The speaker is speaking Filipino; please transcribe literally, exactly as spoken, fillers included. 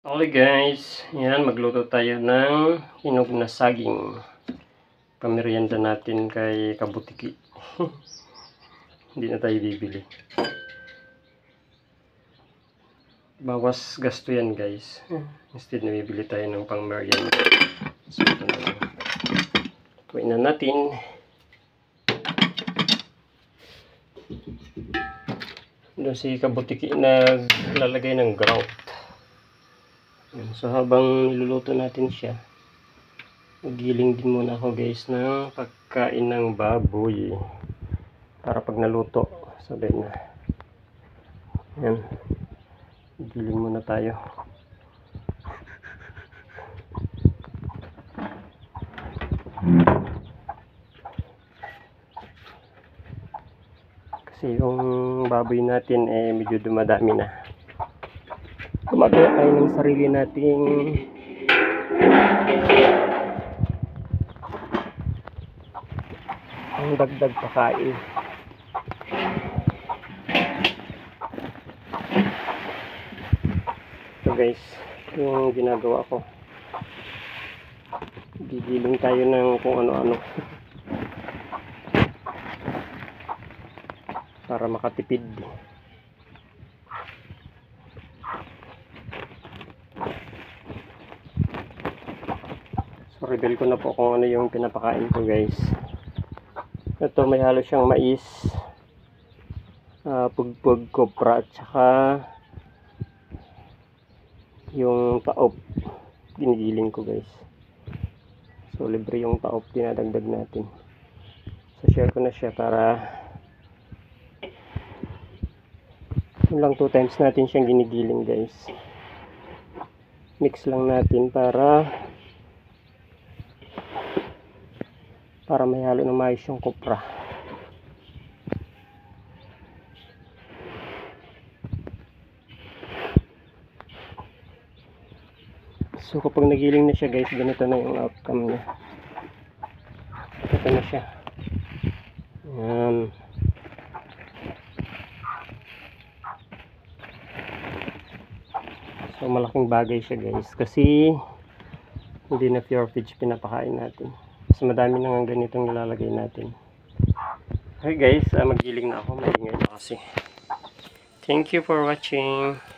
Okay guys, yan, magluto tayo ng hinog na saging. Pamerienda natin kay Kabutiki. Hindi na tayo bibili. Bawas gasto yan guys. Instead na bibili tayo ng pang merienda. So ito na lang. Kuhin na natin. Doon si Kabutiki naglalagay ng grout. So habang niluluto natin siya, magiling din muna ako guys ng pagkain ng baboy para pag naluto sabay na. Yan, magiling muna tayo. Kasi yung baboy natin eh medyo dumadami na. Gumagawa tayo ng sarili nating ang dagdag pakain. So guys, yung ginagawa ko, gigiling tayo ng kung ano-ano para makatipid. So reveal ko na po kung ano yung pinapakain ko guys. Ito may halo siyang mais, uh, pugpug, kopra at saka yung taop. Ginigiling ko guys. So libre yung taop, dinadagdag natin. So share ko na siya para yun lang, two times natin siyang ginigiling guys. Mix lang natin para para may halo ng mais yung kopra. So kapag nagiling na siya guys, ganito na yung outcome niya. Ito na siya. Ayan. So malaking bagay siya guys kasi hindi na pure fish pinapakain natin. Mas madami na nga ganitong nilalagay natin. Okay guys, uh, magiling na ako. Maingay na kasi. Thank you for watching.